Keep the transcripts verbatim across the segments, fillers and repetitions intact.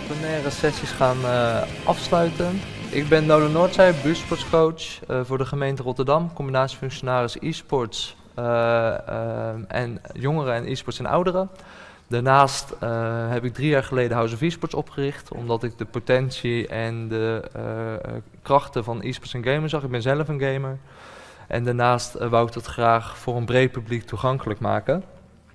plenaire sessies gaan uh, afsluiten. Ik ben Nolan Noordzij, buurtsportscoach uh, voor de gemeente Rotterdam, combinatiefunctionaris e-sports uh, uh, en jongeren en e-sports en ouderen. Daarnaast uh, heb ik drie jaar geleden House of E-sports opgericht, omdat ik de potentie en de uh, uh, krachten van e-sports en gamen zag. Ik ben zelf een gamer. En daarnaast uh, wou ik dat graag voor een breed publiek toegankelijk maken.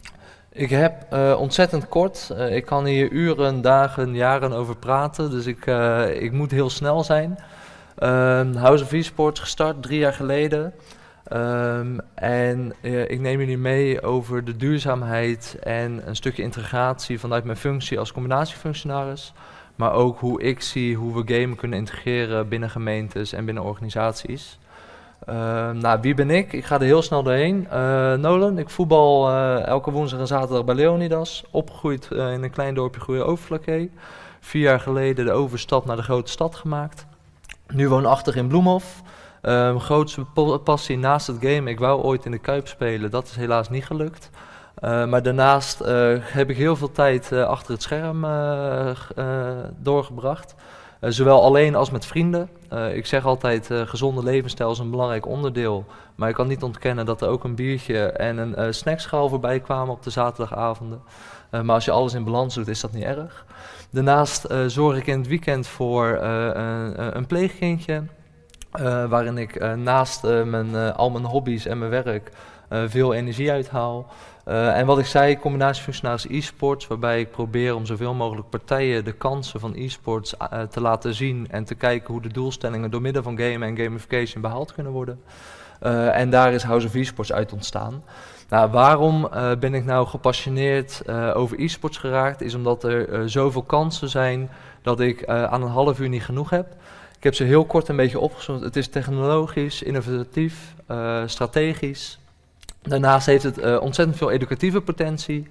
Ik heb uh, ontzettend kort, uh, ik kan hier uren, dagen, jaren over praten, dus ik, uh, ik moet heel snel zijn. Um, House of E-sports gestart drie jaar geleden. Um, en uh, ik neem jullie mee over de duurzaamheid en een stukje integratie vanuit mijn functie als combinatiefunctionaris. Maar ook hoe ik zie hoe we gamen kunnen integreren binnen gemeentes en binnen organisaties. Uh, nou, wie ben ik? Ik ga er heel snel doorheen. Uh, Nolan, ik voetbal uh, elke woensdag en zaterdag bij Leonidas. Opgegroeid uh, in een klein dorpje Goeie-Overflakkee. Vier jaar geleden de overstap naar de grote stad gemaakt. Nu woonachtig in Bloemhof. Uh, mijn grootste passie naast het game, ik wou ooit in de Kuip spelen, dat is helaas niet gelukt. Uh, maar daarnaast uh, heb ik heel veel tijd uh, achter het scherm uh, uh, doorgebracht. Uh, zowel alleen als met vrienden. Uh, ik zeg altijd, uh, gezonde levensstijl is een belangrijk onderdeel. Maar ik kan niet ontkennen dat er ook een biertje en een uh, snackschaal voorbij kwamen op de zaterdagavonden. Uh, maar als je alles in balans doet, is dat niet erg. Daarnaast uh, zorg ik in het weekend voor uh, een, een pleegkindje. Uh, waarin ik uh, naast uh, mijn, uh, al mijn hobby's en mijn werk uh, veel energie uithaal. Uh, en wat ik zei, combinatiefunctionaris e-sports, waarbij ik probeer om zoveel mogelijk partijen de kansen van e-sports uh, te laten zien en te kijken hoe de doelstellingen door middel van gamen en gamification behaald kunnen worden. Uh, en daar is House of E-sports uit ontstaan. Nou, waarom uh, ben ik nou gepassioneerd uh, over e-sports geraakt? Is omdat er uh, zoveel kansen zijn dat ik uh, aan een half uur niet genoeg heb. Ik heb ze heel kort een beetje opgezond. Het is technologisch, innovatief, uh, strategisch. Daarnaast heeft het uh, ontzettend veel educatieve potentie.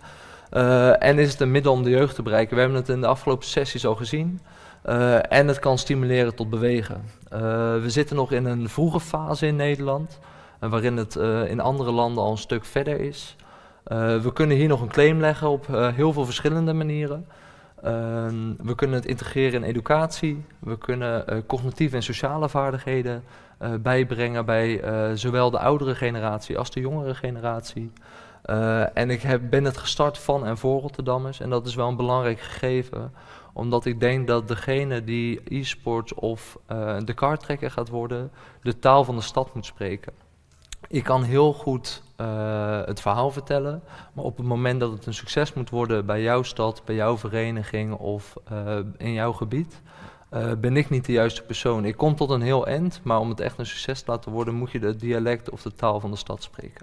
Uh, en is het een middel om de jeugd te bereiken. We hebben het in de afgelopen sessies al gezien. Uh, en het kan stimuleren tot bewegen. Uh, we zitten nog in een vroege fase in Nederland, uh, waarin het uh, in andere landen al een stuk verder is. Uh, we kunnen hier nog een claim leggen op uh, heel veel verschillende manieren. Uh, we kunnen het integreren in educatie, we kunnen uh, cognitieve en sociale vaardigheden uh, bijbrengen bij uh, zowel de oudere generatie als de jongere generatie. Uh, en ik heb, ben het gestart van en voor Rotterdammers en dat is wel een belangrijk gegeven, omdat ik denk dat degene die e-sports of uh, de karttrekker gaat worden, de taal van de stad moet spreken. Ik kan heel goed uh, het verhaal vertellen, maar op het moment dat het een succes moet worden bij jouw stad, bij jouw vereniging of uh, in jouw gebied, uh, ben ik niet de juiste persoon. Ik kom tot een heel eind, maar om het echt een succes te laten worden, moet je de dialect of de taal van de stad spreken.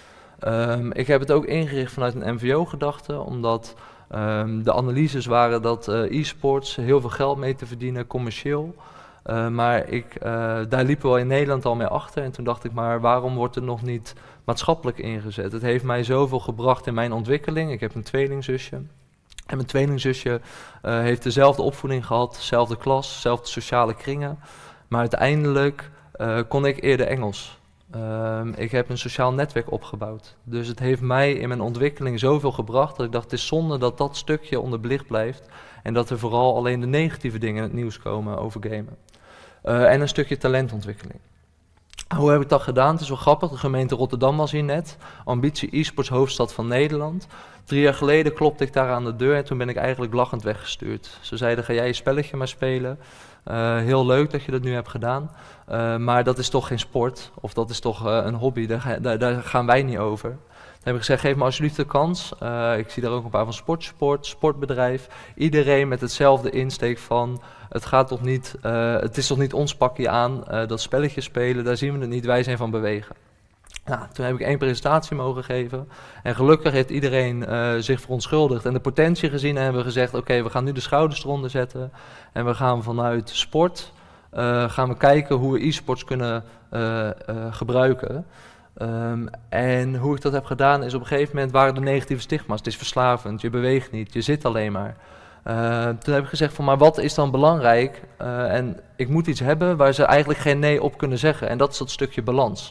Um, ik heb het ook ingericht vanuit een M V O-gedachte, omdat um, de analyses waren dat uh, e-sports heel veel geld mee te verdienen, commercieel. Uh, maar ik, uh, daar liepen we in Nederland al mee achter en toen dacht ik, maar waarom wordt er nog niet maatschappelijk ingezet? Het heeft mij zoveel gebracht in mijn ontwikkeling. Ik heb een tweelingzusje en mijn tweelingzusje uh, heeft dezelfde opvoeding gehad, dezelfde klas, dezelfde sociale kringen. Maar uiteindelijk uh, kon ik eerder Engels. Uh, ik heb een sociaal netwerk opgebouwd. Dus het heeft mij in mijn ontwikkeling zoveel gebracht dat ik dacht, het is zonde dat dat stukje onderbelicht blijft en dat er vooral alleen de negatieve dingen in het nieuws komen over gamen. Uh, en een stukje talentontwikkeling. Hoe heb ik dat gedaan? Het is wel grappig, de gemeente Rotterdam was hier net. Ambitie e-sports hoofdstad van Nederland. Drie jaar geleden klopte ik daar aan de deur en toen ben ik eigenlijk lachend weggestuurd. Ze zeiden, ga jij je spelletje maar spelen. Uh, heel leuk dat je dat nu hebt gedaan. Uh, maar dat is toch geen sport, of dat is toch uh, een hobby, daar, ga, daar, daar gaan wij niet over. Dan heb ik gezegd, geef me alsjeblieft de kans. Uh, ik zie daar ook een paar van sportsport, sportbedrijf. Iedereen met hetzelfde insteek van, het, gaat toch niet, uh, het is toch niet ons pakje aan, uh, dat spelletje spelen, daar zien we het niet, wij zijn van bewegen. Nou, toen heb ik één presentatie mogen geven en gelukkig heeft iedereen uh, zich verontschuldigd en de potentie gezien en hebben we gezegd, oké, okay, we gaan nu de schouders eronder zetten en we gaan vanuit sport, uh, gaan we kijken hoe we e-sports kunnen uh, uh, gebruiken. Um, en hoe ik dat heb gedaan is op een gegeven moment waren er negatieve stigma's. Het is verslavend, je beweegt niet, je zit alleen maar. Uh, toen heb ik gezegd van, maar wat is dan belangrijk? Uh, en ik moet iets hebben waar ze eigenlijk geen nee op kunnen zeggen. En dat is dat stukje balans.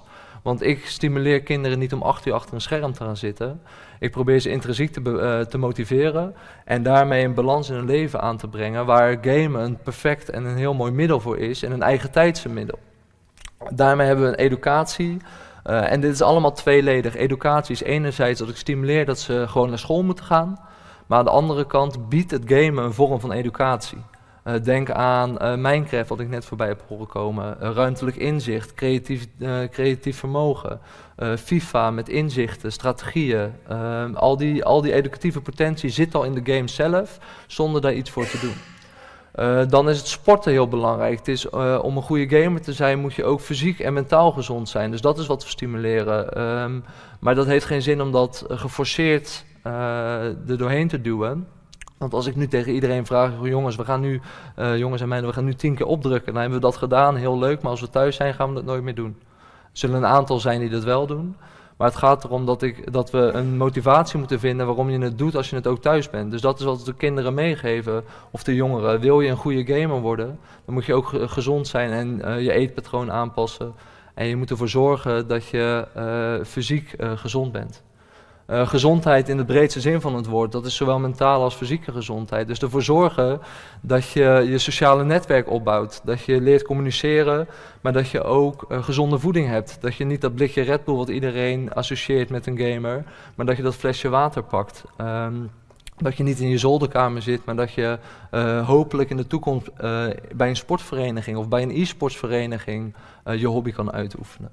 Want ik stimuleer kinderen niet om acht uur achter een scherm te gaan zitten. Ik probeer ze intrinsiek te, uh, te motiveren en daarmee een balans in hun leven aan te brengen, waar gamen een perfect en een heel mooi middel voor is en een eigen tijdse middel. Daarmee hebben we een educatie. Uh, en dit is allemaal tweeledig. Educatie is enerzijds dat ik stimuleer dat ze gewoon naar school moeten gaan. Maar aan de andere kant biedt het gamen een vorm van educatie. Uh, denk aan uh, Minecraft, wat ik net voorbij heb horen komen. Uh, ruimtelijk inzicht, creatief, uh, creatief vermogen. Uh, FIFA met inzichten, strategieën. Uh, al, die, al die educatieve potentie zit al in de game zelf, zonder daar iets voor te doen. Uh, dan is het sporten heel belangrijk. Het is, uh, om een goede gamer te zijn moet je ook fysiek en mentaal gezond zijn. Dus dat is wat we stimuleren. Um, maar dat heeft geen zin om dat uh, geforceerd uh, er doorheen te duwen. Want als ik nu tegen iedereen vraag, jongens, we gaan nu, uh, jongens en meiden, we gaan nu tien keer opdrukken. Dan hebben we dat gedaan, heel leuk, maar als we thuis zijn gaan we dat nooit meer doen. Er zullen een aantal zijn die dat wel doen. Maar het gaat erom dat, ik, dat we een motivatie moeten vinden waarom je het doet als je het ook thuis bent. Dus dat is wat de kinderen meegeven, of de jongeren. Wil je een goede gamer worden, dan moet je ook gezond zijn en uh, je eetpatroon aanpassen. En je moet ervoor zorgen dat je uh, fysiek uh, gezond bent. Uh, gezondheid in de breedste zin van het woord, dat is zowel mentale als fysieke gezondheid. Dus ervoor zorgen dat je je sociale netwerk opbouwt, dat je leert communiceren, maar dat je ook uh, gezonde voeding hebt. Dat je niet dat blikje Red Bull wat iedereen associeert met een gamer, maar dat je dat flesje water pakt. Um, dat je niet in je zolderkamer zit, maar dat je uh, hopelijk in de toekomst uh, bij een sportvereniging of bij een e-sportsvereniging uh, je hobby kan uitoefenen.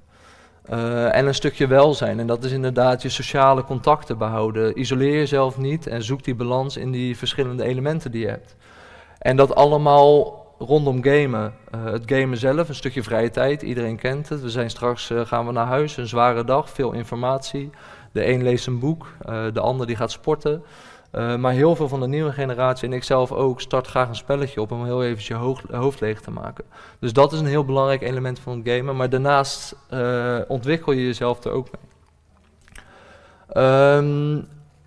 Uh, en een stukje welzijn, en dat is inderdaad je sociale contacten behouden. Isoleer jezelf niet en zoek die balans in die verschillende elementen die je hebt. En dat allemaal rondom gamen. Uh, het gamen zelf, een stukje vrije tijd, iedereen kent het. We zijn straks, uh, gaan we naar huis, een zware dag, veel informatie. De een leest een boek, uh, de ander die gaat sporten. Uh, maar heel veel van de nieuwe generatie, en ik zelf ook, start graag een spelletje op om heel even je hoofd, hoofd leeg te maken. Dus dat is een heel belangrijk element van het gamen, maar daarnaast uh, ontwikkel je jezelf er ook mee. Um,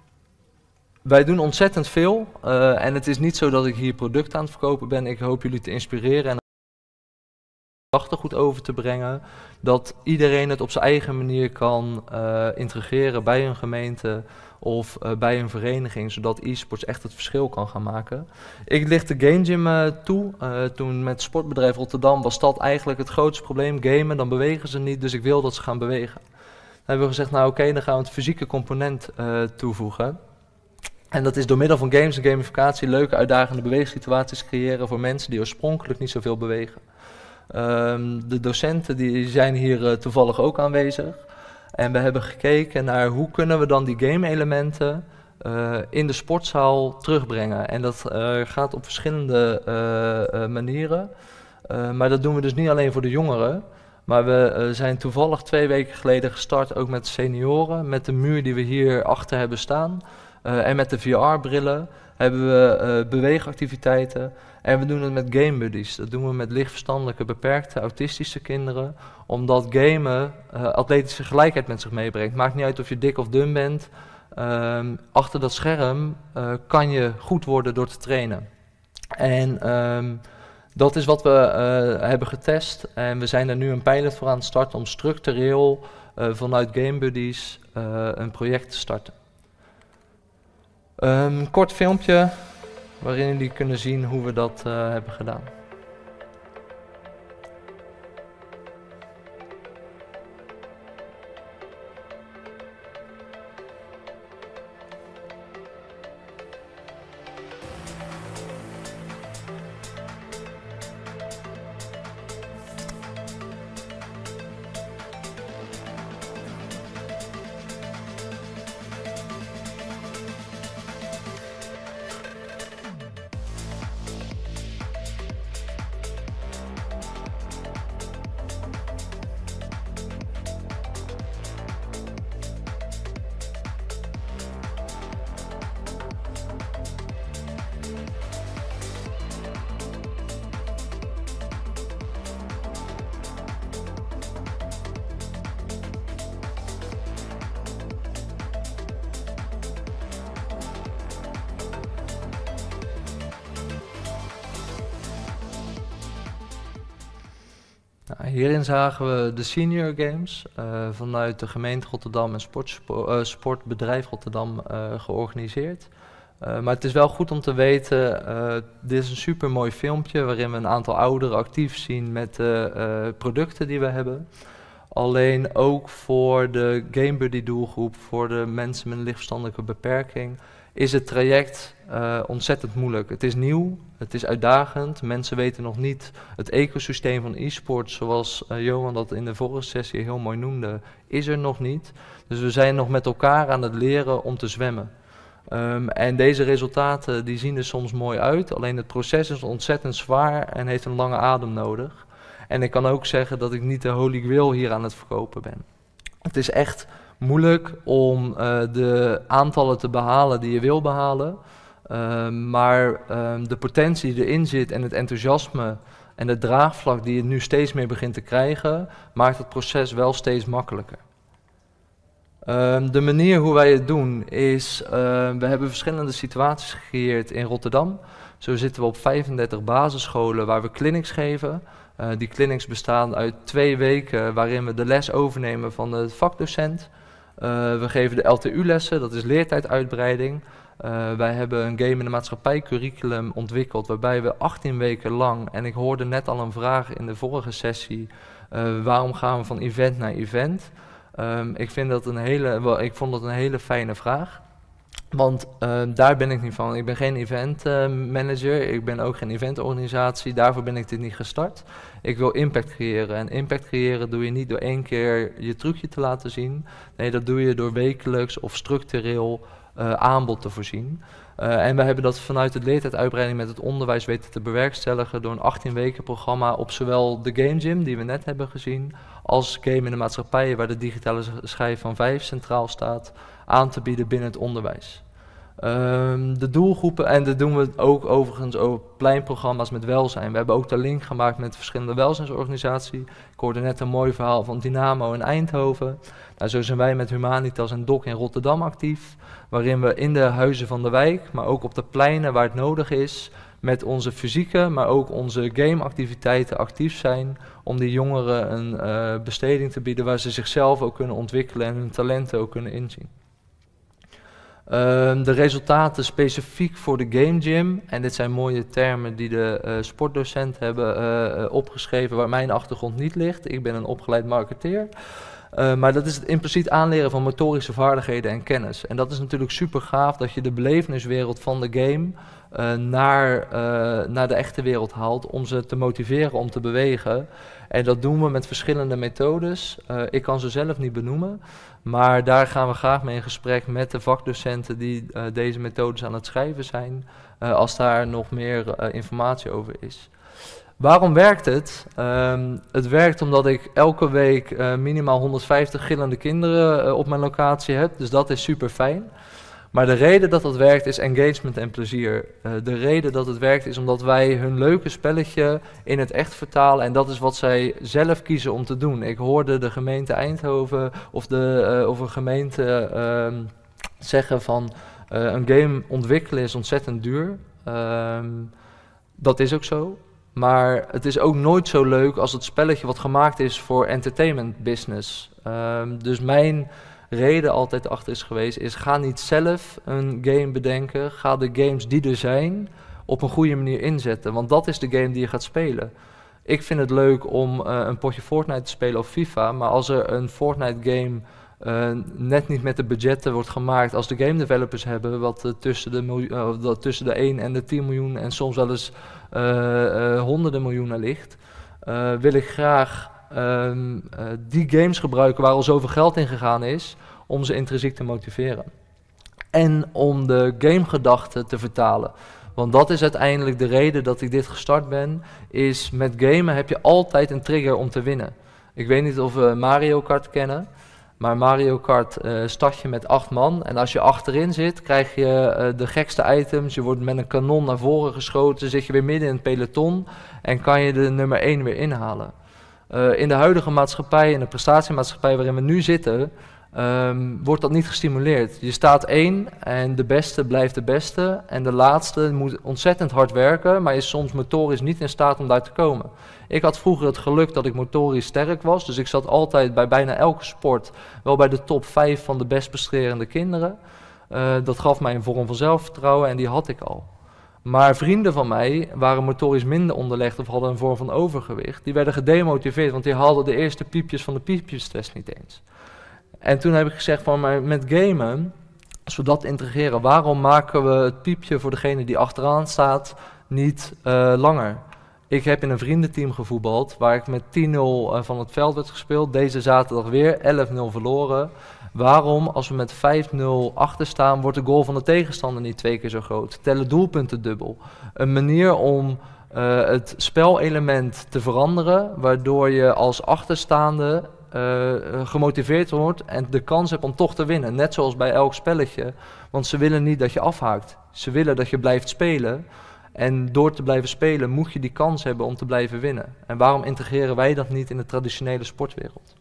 wij doen ontzettend veel uh, en het is niet zo dat ik hier producten aan het verkopen ben. Ik hoop jullie te inspireren en goed over te brengen, dat iedereen het op zijn eigen manier kan uh, integreren bij een gemeente of uh, bij een vereniging, zodat e-sports echt het verschil kan gaan maken. Ik licht de Game Gym uh, toe. Uh, toen met Sportbedrijf Rotterdam was dat eigenlijk het grootste probleem, gamen, dan bewegen ze niet, dus ik wil dat ze gaan bewegen. Dan hebben we gezegd, nou oké, okay, dan gaan we het fysieke component uh, toevoegen. En dat is door middel van games en gamificatie leuke uitdagende beweegsituaties creëren voor mensen die oorspronkelijk niet zoveel bewegen. Um, de docenten die zijn hier uh, toevallig ook aanwezig. En we hebben gekeken naar hoe kunnen we dan die game-elementen uh, in de sportzaal terugbrengen. En dat uh, gaat op verschillende uh, uh, manieren. Uh, maar dat doen we dus niet alleen voor de jongeren. Maar we uh, zijn toevallig twee weken geleden gestart ook met senioren. Met de muur die we hier achter hebben staan. Uh, en met de V R-brillen hebben we uh, beweegactiviteiten. En we doen het met game buddies. Dat doen we met lichtverstandelijke, beperkte, autistische kinderen. Omdat gamen uh, atletische gelijkheid met zich meebrengt. Maakt niet uit of je dik of dun bent. Um, achter dat scherm uh, kan je goed worden door te trainen. En um, dat is wat we uh, hebben getest. En we zijn er nu een pilot voor aan het starten om structureel uh, vanuit game buddies uh, een project te starten. Een um, kort filmpje waarin jullie kunnen zien hoe we dat uh, hebben gedaan. Nou, hierin zagen we de Senior Games uh, vanuit de gemeente Rotterdam en Sportspo- uh, Sportbedrijf Rotterdam uh, georganiseerd. Uh, maar het is wel goed om te weten, uh, dit is een super mooi filmpje waarin we een aantal ouderen actief zien met de uh, producten die we hebben. Alleen ook voor de GameBuddy doelgroep, voor de mensen met een lichtverstandelijke beperking, is het traject uh, ontzettend moeilijk. Het is nieuw, het is uitdagend, mensen weten nog niet het ecosysteem van e-sport, zoals uh, Johan dat in de vorige sessie heel mooi noemde, is er nog niet. Dus we zijn nog met elkaar aan het leren om te zwemmen. Um, en deze resultaten die zien er soms mooi uit, alleen het proces is ontzettend zwaar en heeft een lange adem nodig. En ik kan ook zeggen dat ik niet de holy grail hier aan het verkopen ben. Het is echt moeilijk om uh, de aantallen te behalen die je wil behalen. Uh, maar uh, de potentie die erin zit en het enthousiasme en het draagvlak die je nu steeds meer begint te krijgen, maakt het proces wel steeds makkelijker. Uh, de manier hoe wij het doen is, uh, we hebben verschillende situaties gecreëerd in Rotterdam. Zo zitten we op vijfendertig basisscholen waar we clinics geven. Uh, die clinics bestaan uit twee weken waarin we de les overnemen van de vakdocent. Uh, we geven de L T U-lessen, dat is leertijduitbreiding. Uh, wij hebben een game in de maatschappij curriculum ontwikkeld waarbij we achttien weken lang, en ik hoorde net al een vraag in de vorige sessie, uh, waarom gaan we van event naar event? Um, ik, vind dat een hele, well, ik vond dat een hele fijne vraag. Want uh, daar ben ik niet van. Ik ben geen event uh, manager, ik ben ook geen eventorganisatie, daarvoor ben ik dit niet gestart. Ik wil impact creëren en impact creëren doe je niet door één keer je trucje te laten zien. Nee, dat doe je door wekelijks of structureel uh, aanbod te voorzien. Uh, en we hebben dat vanuit de leertijduitbreiding met het onderwijs weten te bewerkstelligen door een achttien weken programma op zowel de Game Gym, die we net hebben gezien, als Game in de maatschappij, waar de digitale schijf van vijf centraal staat, aan te bieden binnen het onderwijs. Um, de doelgroepen, en dat doen we ook overigens over pleinprogramma's met welzijn. We hebben ook de link gemaakt met verschillende welzijnsorganisaties. Ik hoorde net een mooi verhaal van Dynamo in Eindhoven. Nou, zo zijn wij met Humanitas en D O C in Rotterdam actief, waarin we in de huizen van de wijk, maar ook op de pleinen waar het nodig is, met onze fysieke, maar ook onze gameactiviteiten actief zijn, om die jongeren een uh, besteding te bieden waar ze zichzelf ook kunnen ontwikkelen en hun talenten ook kunnen inzien. Uh, de resultaten specifiek voor de Game Gym, en dit zijn mooie termen die de uh, sportdocent hebben uh, uh, opgeschreven waar mijn achtergrond niet ligt. Ik ben een opgeleid marketeer. Uh, maar dat is het impliciet aanleren van motorische vaardigheden en kennis. En dat is natuurlijk super gaaf dat je de beleveniswereld van de game uh, naar, uh, naar de echte wereld haalt om ze te motiveren om te bewegen. En dat doen we met verschillende methodes. Uh, ik kan ze zelf niet benoemen, maar daar gaan we graag mee in gesprek met de vakdocenten die uh, deze methodes aan het schrijven zijn, uh, als daar nog meer uh, informatie over is. Waarom werkt het? Um, het werkt omdat ik elke week uh, minimaal honderdvijftig gillende kinderen uh, op mijn locatie heb, dus dat is super fijn. Maar de reden dat dat werkt is engagement en plezier. Uh, de reden dat het werkt is omdat wij hun leuke spelletje in het echt vertalen en dat is wat zij zelf kiezen om te doen. Ik hoorde de gemeente Eindhoven of, de, uh, of een gemeente uh, zeggen van uh, een game ontwikkelen is ontzettend duur. Uh, dat is ook zo. Maar het is ook nooit zo leuk als het spelletje wat gemaakt is voor entertainment business. Um, dus mijn reden altijd achter is geweest, is ga niet zelf een game bedenken. Ga de games die er zijn op een goede manier inzetten. Want dat is de game die je gaat spelen. Ik vind het leuk om uh, een potje Fortnite te spelen of FIFA. Maar als er een Fortnite game uh, net niet met de budgetten wordt gemaakt als de game developers hebben, wat uh, tussen, de miljoen, uh, tussen de één en de tien miljoen en soms wel eens uh, uh, honderden miljoenen ligt, uh, wil ik graag um, uh, die games gebruiken waar al zoveel geld in gegaan is, om ze intrinsiek te motiveren. En om de gamegedachte te vertalen. Want dat is uiteindelijk de reden dat ik dit gestart ben, is met gamen heb je altijd een trigger om te winnen. Ik weet niet of we Mario Kart kennen, maar Mario Kart uh, start je met acht man en als je achterin zit krijg je uh, de gekste items, je wordt met een kanon naar voren geschoten, zit je weer midden in het peloton en kan je de nummer één weer inhalen. Uh, in de huidige maatschappij, in de prestatiemaatschappij waarin we nu zitten, um, wordt dat niet gestimuleerd. Je staat één en de beste blijft de beste en de laatste moet ontzettend hard werken, maar is soms motorisch niet in staat om daar te komen. Ik had vroeger het geluk dat ik motorisch sterk was, dus ik zat altijd bij bijna elke sport wel bij de top vijf van de best presterende kinderen. Uh, dat gaf mij een vorm van zelfvertrouwen en die had ik al. Maar vrienden van mij waren motorisch minder onderlegd of hadden een vorm van overgewicht. Die werden gedemotiveerd, want die haalden de eerste piepjes van de piepjestest niet eens. En toen heb ik gezegd van, maar met gamen, als we dat integreren, waarom maken we het piepje voor degene die achteraan staat niet uh, langer? Ik heb in een vriendenteam gevoetbald, waar ik met tien nul uh, van het veld werd gespeeld. Deze zaterdag weer elf nul verloren. Waarom, als we met vijf nul achter staan, wordt de goal van de tegenstander niet twee keer zo groot? Tellen doelpunten dubbel. Een manier om uh, het spelelement te veranderen, waardoor je als achterstaande uh, gemotiveerd wordt en de kans hebt om toch te winnen. Net zoals bij elk spelletje, want ze willen niet dat je afhaakt. Ze willen dat je blijft spelen. En door te blijven spelen moet je die kans hebben om te blijven winnen. En waarom integreren wij dat niet in de traditionele sportwereld?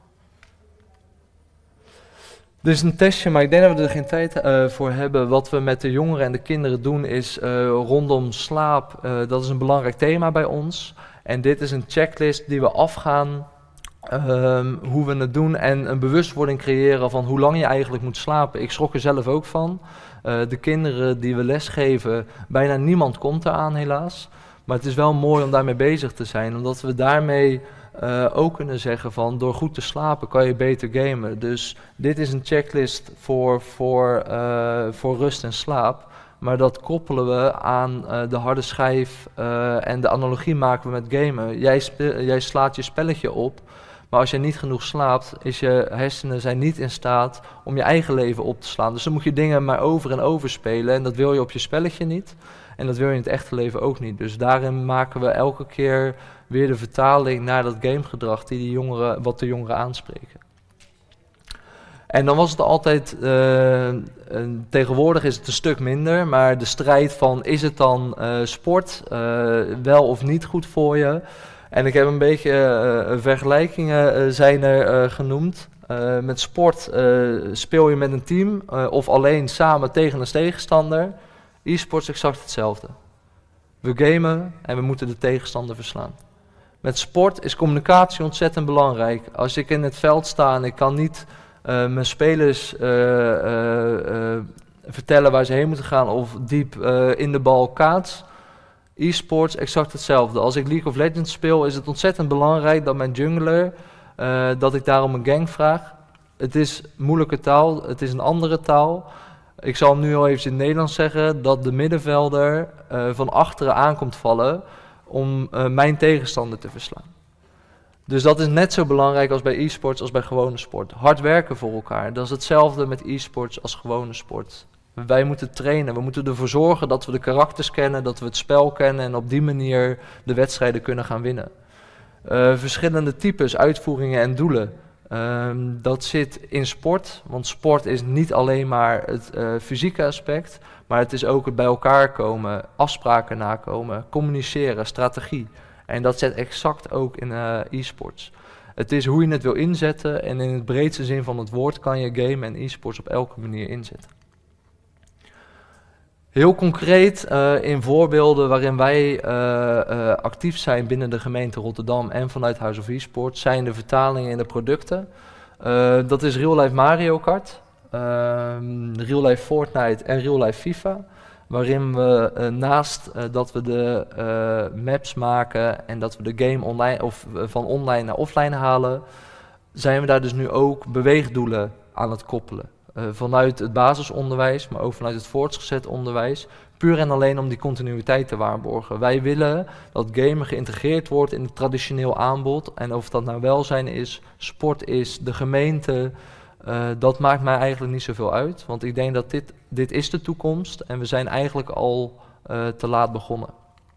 Dit is een testje, maar ik denk dat we er geen tijd uh, voor hebben. Wat we met de jongeren en de kinderen doen is uh, rondom slaap. Uh, dat is een belangrijk thema bij ons. En dit is een checklist die we afgaan, um, hoe we het doen en een bewustwording creëren van hoe lang je eigenlijk moet slapen. Ik schrok er zelf ook van. Uh, de kinderen die we lesgeven, bijna niemand komt eraan helaas. Maar het is wel mooi om daarmee bezig te zijn, omdat we daarmee uh, ook kunnen zeggen van door goed te slapen kan je beter gamen. Dus dit is een checklist voor, voor, uh, voor rust en slaap. Maar dat koppelen we aan uh, de harde schijf uh, en de analogie maken we met gamen. Jij, jij slaat je spelletje op. Maar als je niet genoeg slaapt, is je hersenen zijn niet in staat om je eigen leven op te slaan. Dus dan moet je dingen maar over en over spelen en dat wil je op je spelletje niet. En dat wil je in het echte leven ook niet. Dus daarin maken we elke keer weer de vertaling naar dat gamegedrag die die jongeren, wat de jongeren aanspreken. En dan was het altijd, uh, uh, tegenwoordig is het een stuk minder, maar de strijd van is het dan uh, sport, uh, wel of niet goed voor je? En ik heb een beetje uh, vergelijkingen uh, zijn er uh, genoemd. Uh, met sport uh, speel je met een team uh, of alleen samen tegen een tegenstander. E-sport is exact hetzelfde. We gamen en we moeten de tegenstander verslaan. Met sport is communicatie ontzettend belangrijk. Als ik in het veld sta en ik kan niet uh, mijn spelers uh, uh, uh, vertellen waar ze heen moeten gaan of diep uh, in de bal kaats. E-sports exact hetzelfde. Als ik League of Legends speel is het ontzettend belangrijk dat mijn jungler, uh, dat ik daarom een gang vraag. Het is moeilijke taal, het is een andere taal. Ik zal hem nu al even in het Nederlands zeggen dat de middenvelder uh, van achteren aankomt vallen om uh, mijn tegenstander te verslaan. Dus dat is net zo belangrijk als bij e-sports als bij gewone sport. Hard werken voor elkaar, dat is hetzelfde met e-sports als gewone sport. Wij moeten trainen, we moeten ervoor zorgen dat we de karakters kennen, dat we het spel kennen en op die manier de wedstrijden kunnen gaan winnen. Uh, verschillende types, uitvoeringen en doelen. Um, dat zit in sport, want sport is niet alleen maar het uh, fysieke aspect, maar het is ook het bij elkaar komen, afspraken nakomen, communiceren, strategie. En dat zit exact ook in uh, e-sports. Het is hoe je het wil inzetten en in het breedste zin van het woord kan je game en e-sports op elke manier inzetten. Heel concreet uh, in voorbeelden waarin wij uh, uh, actief zijn binnen de gemeente Rotterdam en vanuit House of E-Sport zijn de vertalingen in de producten. Uh, dat is Real Life Mario Kart, uh, Real Life Fortnite en Real Life FIFA. Waarin we uh, naast uh, dat we de uh, maps maken en dat we de game online of uh, van online naar offline halen, zijn we daar dus nu ook beweegdoelen aan het koppelen. Uh, vanuit het basisonderwijs, maar ook vanuit het voortgezet onderwijs, puur en alleen om die continuïteit te waarborgen. Wij willen dat gamen geïntegreerd wordt in het traditioneel aanbod en of dat nou welzijn is, sport is, de gemeente, uh, dat maakt mij eigenlijk niet zoveel uit, want ik denk dat dit, dit is de toekomst en we zijn eigenlijk al uh, te laat begonnen.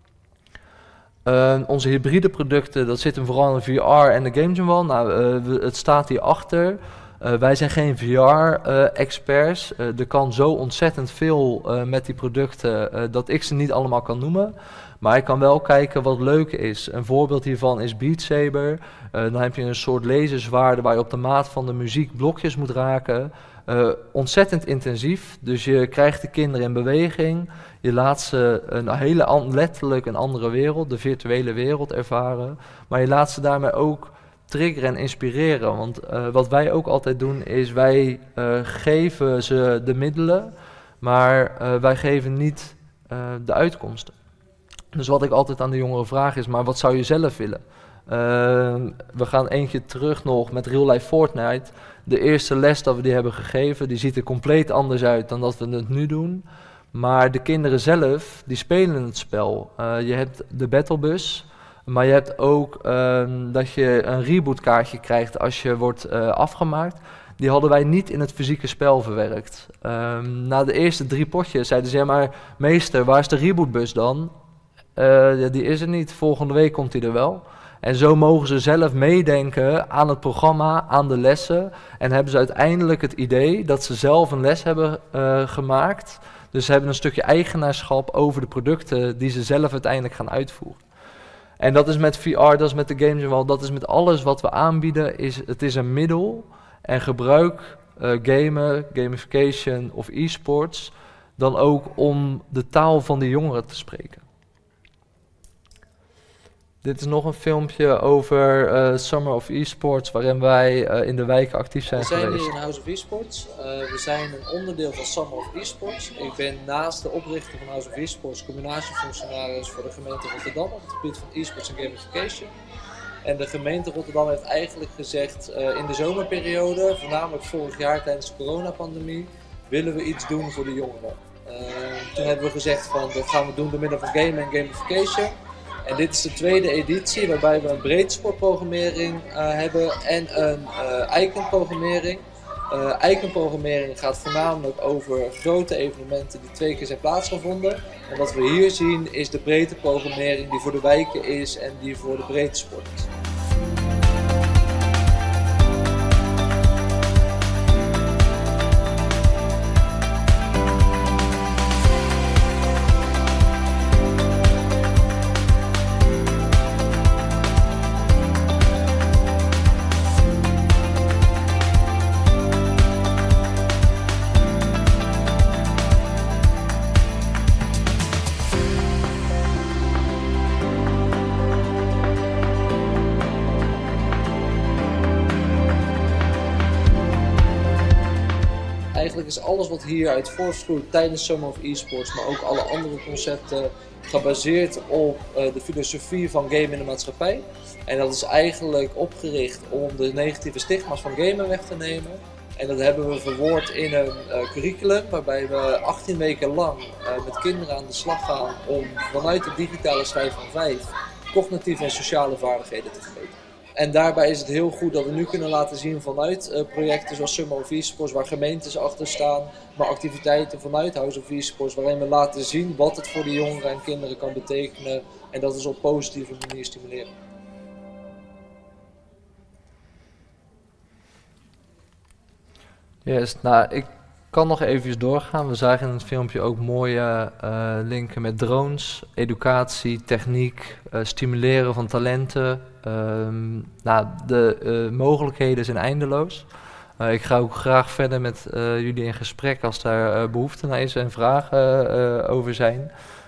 Uh, onze hybride producten, dat zit hem vooral in V R en de Game Jam wel. Nou, uh, we, het staat hierachter. Uh, wij zijn geen V R-experts. Uh, uh, er kan zo ontzettend veel uh, met die producten uh, dat ik ze niet allemaal kan noemen. Maar ik kan wel kijken wat leuk is. Een voorbeeld hiervan is Beat Saber. Uh, dan heb je een soort laserzwaarde waar je op de maat van de muziek blokjes moet raken. Uh, ontzettend intensief. Dus je krijgt de kinderen in beweging. Je laat ze een hele an- letterlijk een andere wereld, de virtuele wereld ervaren. Maar je laat ze daarmee ook triggeren en inspireren. Want uh, wat wij ook altijd doen is wij uh, geven ze de middelen, maar uh, wij geven niet uh, de uitkomsten. Dus wat ik altijd aan de jongeren vraag is, maar wat zou je zelf willen? Uh, we gaan eentje terug nog met Real Life Fortnite. De eerste les dat we die hebben gegeven, die ziet er compleet anders uit dan dat we het nu doen. Maar de kinderen zelf, die spelen het spel. Uh, je hebt de battlebus, maar je hebt ook uh, dat je een rebootkaartje krijgt als je wordt uh, afgemaakt. Die hadden wij niet in het fysieke spel verwerkt. Uh, na de eerste drie potjes zeiden ze, ja, maar meester, waar is de rebootbus dan? Uh, ja, die is er niet, volgende week komt die er wel. En zo mogen ze zelf meedenken aan het programma, aan de lessen. En hebben ze uiteindelijk het idee dat ze zelf een les hebben uh, gemaakt. Dus ze hebben een stukje eigenaarschap over de producten die ze zelf uiteindelijk gaan uitvoeren. En dat is met V R, dat is met de games en wel, dat is met alles wat we aanbieden. Is, het is een middel en gebruik uh, gamen, gamification of e-sports dan ook om de taal van de jongeren te spreken. Dit is nog een filmpje over uh, Summer of Esports, waarin wij uh, in de wijken actief zijn geweest. We zijn hier in House of Esports. Uh, we zijn een onderdeel van Summer of Esports. Ik ben naast de oprichter van House of Esports combinatiefunctionaris voor de gemeente Rotterdam op het gebied van esports en gamification. En de gemeente Rotterdam heeft eigenlijk gezegd uh, in de zomerperiode, voornamelijk vorig jaar tijdens de coronapandemie, willen we iets doen voor de jongeren. Uh, toen hebben we gezegd van dat gaan we doen door middel van game en gamification. En dit is de tweede editie waarbij we een breedsportprogrammering uh, hebben en een uh, Icon-programmering. Uh, Icon-programmering gaat voornamelijk over grote evenementen die twee keer zijn plaatsgevonden. En wat we hier zien is de breedteprogrammering die voor de wijken is en die voor de breedsport is. Eigenlijk is alles wat hieruit voortvloeit tijdens Summer of Esports, maar ook alle andere concepten, gebaseerd op uh, de filosofie van game in de maatschappij. En dat is eigenlijk opgericht om de negatieve stigma's van gamen weg te nemen. En dat hebben we verwoord in een uh, curriculum waarbij we achttien weken lang uh, met kinderen aan de slag gaan om vanuit het digitale schrijven van vijf cognitieve en sociale vaardigheden te verbeteren. En daarbij is het heel goed dat we nu kunnen laten zien vanuit uh, projecten zoals Summer of Esports, waar gemeentes achter staan, maar activiteiten vanuit House of Esports, waarin we laten zien wat het voor de jongeren en kinderen kan betekenen en dat is op positieve manier stimuleren. Yes, nou, ik kan nog even doorgaan. We zagen in het filmpje ook mooie uh, linken met drones, educatie, techniek, uh, stimuleren van talenten. Um, nou, de uh, mogelijkheden zijn eindeloos. Uh, ik ga ook graag verder met uh, jullie in gesprek als daar uh, behoefte naar is en vragen uh, over zijn.